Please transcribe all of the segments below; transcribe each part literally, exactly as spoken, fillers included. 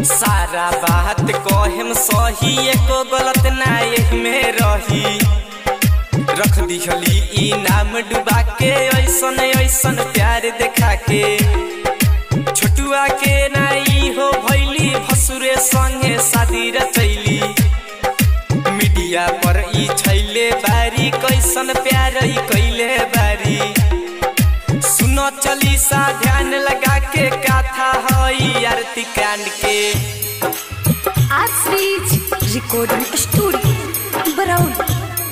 सारा बात कहेम सही एको गलत ना में रही। रख दिहली ई नाम डुबा के ऐसन ऐसन प्यार देखा के। छोटुआ के नाई हो भैली भसुरे संगे शादी रचैली। मीडिया पर ई छैले बारी कैसन प्यार ई कैले बारी। सुनो चलीसा ध्यान लगा के कथा हई आरती कांड के। Ashreej recording studio Barauni.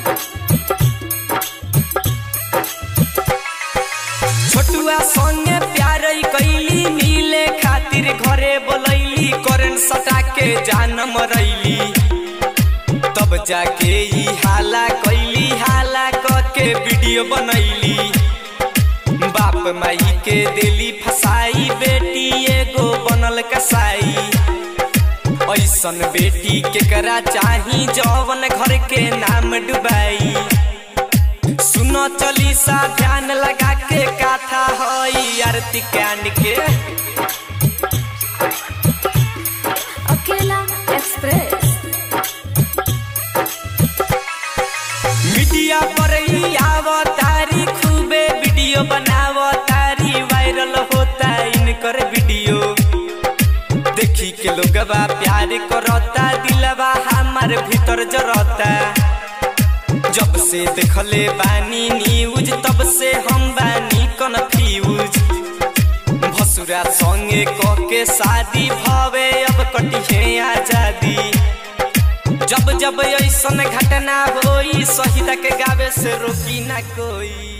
छोटुआ संगे प्यार कैली मिले खातिर घरे बोलैली। करेंट सटा के जान मरैली तब जाके ई हाला कैली। हाला क के वीडियो बनैली। बाप माई के दिली फसाई बेटी एगो बनल कसाई। ऐसन बेटी केकरा चाही जवन घर के नाम डुबाई। सुनो चलीसा ध्यान लगा के कथा हई आरती कांड के। अकेला एक्सप्रेस मीडिया पर ही आवतारी खूबे वीडियो बनावतारी। वायरल होता इनकर वीडियो देखी के लोगवा प्यार करता। दिलवा हमार भीतर जरता। जब से देखले बानी न्यूज तब से हम बानी कन्फ्यूज। भसुरा संगे क के शादी भवे अब कटिहे आजादी। जब जब ऐसन घटना होई शहीद के गावे से रोकी ना कोई।